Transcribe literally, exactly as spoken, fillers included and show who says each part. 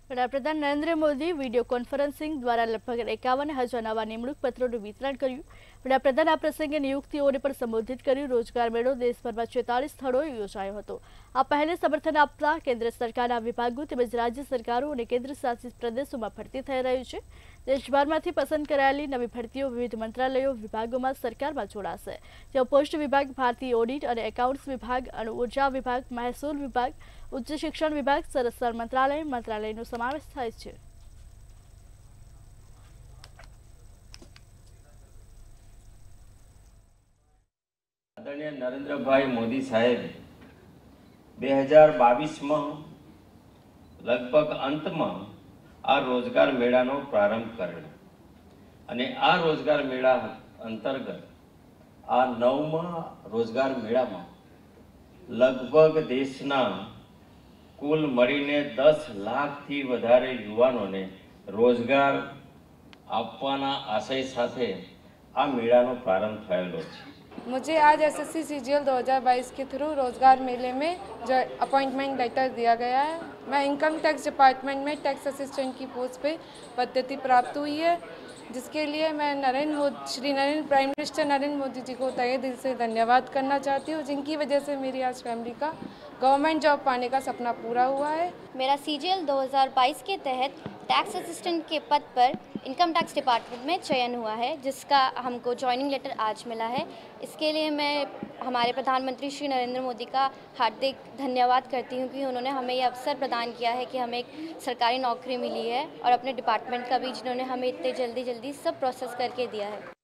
Speaker 1: વડાપ્રધાન Narendra Modi video conferencing દ્વારા લગભગ એકાવન હજાર નવા નિમણૂક પત્રોનું વિતરણ કર્યું। વડાપ્રધાન આ પ્રસંગે નિયુક્તિઓને પણ સંબોધિત કર્યું। રોજગાર મેળો દેશભરમાં છેતાલીસ સ્થળોએ યોજાયો હતો। આ પહેલે સમર્થન આપતા કેન્દ્ર સરકારના વિભાગો તેમજ રાજ્ય સરકારો અને કેન્દ્ર શાસિત પ્રદેશોમાં ભરતી થઈ રહી છે। દેશભરમાંથી પસંદ કરાયેલી નવી ભરતીઓ વિવિધ મંત્રાલયો વિભાગોમાં સરકારમાં જોડાશે। જેમાં પોસ્ટ વિભાગ, ભારતીય ઓડિટ અને એકાઉન્ટ્સ વિભાગ, અણુ ઉર્જા વિભાગ, મહેસૂલ વિભાગ, ઉચ્ચ શિક્ષણ વિભાગ, સંરક્ષણ મંત્રાલય મંત્રાલયનો સમાવેશ થાય છે।
Speaker 2: आदरणीय नरेंद्र भाई मोदी साहेब બે હજાર બાવીસ में लगभग अंत में आ रोजगार मेळानो प्रारंभ करेलो अने आ रोजगार मेळा अंतर्गत आ नवमा रोजगार मेळा में लगभग देशना कुल मळीने दस लाख थी वधारे युवानोने रोजगार आपवाना आशय साथे आ मेळानो प्रारंभ थयेलो छे।
Speaker 3: मुझे आज एसएससी सीजीएल दो हज़ार बाईस के थ्रू रोजगार मेले में जो अपॉइंटमेंट लेटर दिया गया है। मैं इनकम टैक्स डिपार्टमेंट में टैक्स असिस्टेंट की पोस्ट पे पद्धति प्राप्त हुई है, जिसके लिए मैं नरेंद्र मोदी श्री नरेंद्र प्राइम मिनिस्टर नरेंद्र मोदी जी को तहे दिल से धन्यवाद करना चाहती हूँ, जिनकी वजह से मेरी आज फैमिली का गवर्नमेंट जॉब पाने का सपना पूरा हुआ है।
Speaker 4: मेरा सीजीएल दो हज़ार बाईस के तहत टैक्स असिस्टेंट के पद पर इनकम टैक्स डिपार्टमेंट में चयन हुआ है, जिसका हमको ज्वाइनिंग लेटर आज मिला है। इसके लिए मैं हमारे प्रधानमंत्री श्री नरेंद्र मोदी का हार्दिक धन्यवाद करती हूँ कि उन्होंने हमें ये अवसर प्रदान किया है कि हमें एक सरकारी नौकरी मिली है, और अपने डिपार्टमेंट का भी जिन्होंने हमें इतने जल्दी जल्दी सब प्रोसेस करके दिया है।